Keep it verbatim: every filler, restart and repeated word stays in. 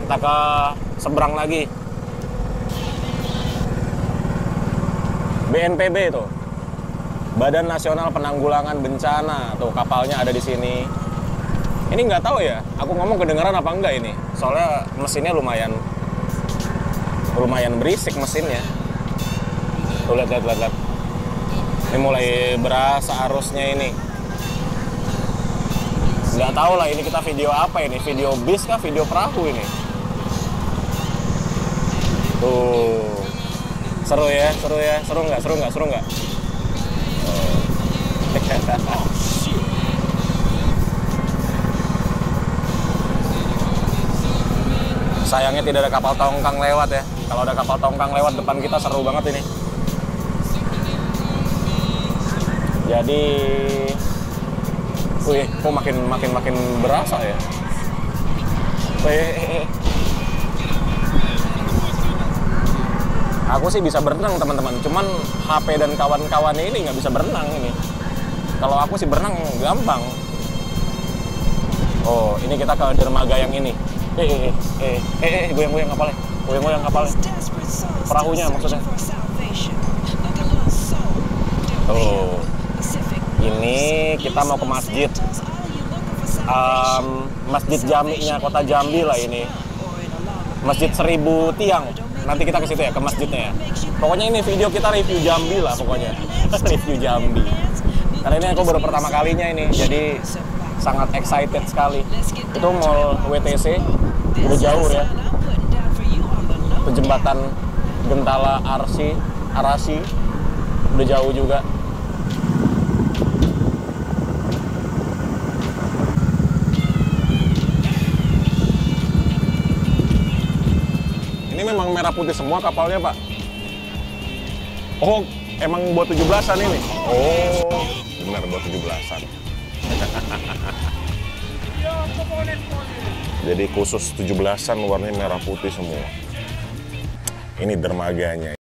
Kita ke seberang lagi. B N P B tuh, Badan Nasional Penanggulangan Bencana, tuh kapalnya ada di sini. Ini nggak tahu ya, aku ngomong kedengeran apa enggak ini. Soalnya mesinnya lumayan lumayan berisik mesinnya. Tuh lihat lihat lihat, lihat. Ini mulai berasa arusnya ini. Nggak tahu lah ini kita video apa ini, video bis kah, video perahu ini. Tuh. Seru ya, seru ya, seru nggak, seru nggak, seru nggak? Oh. Sayangnya tidak ada kapal tongkang lewat ya. Kalau ada kapal tongkang lewat depan kita seru banget ini. Jadi, wih, kok makin makin makin berasa ya. Wih. Aku sih bisa berenang teman-teman, cuman H P dan kawan-kawannya ini nggak bisa berenang ini. Kalau aku sih berenang gampang. Oh, ini kita ke dermaga yang ini. Eh, eh, eh, eh, eh, goyang-goyang kapalnya, goyang-goyang kapalnya. Perahunya maksudnya. Oh, ini kita mau ke masjid. Um, masjid Jami'nya kota Jambi lah ini. Masjid Seribu Tiang. Nanti kita ke situ ya, ke masjidnya ya. Pokoknya ini video kita review Jambi lah pokoknya. Review Jambi. Karena ini aku baru pertama kalinya ini, jadi sangat excited sekali. Itu mall W T C, udah jauh ya. Itu jembatan Gentala Arsi, Arasi, udah jauh juga. Ini memang merah putih semua kapalnya, Pak? Oh, emang buat tujuh belasan ini? Oh, benar buat tujuh belasan. Jadi khusus tujuh belasan warnanya merah putih semua. Ini dermaganya.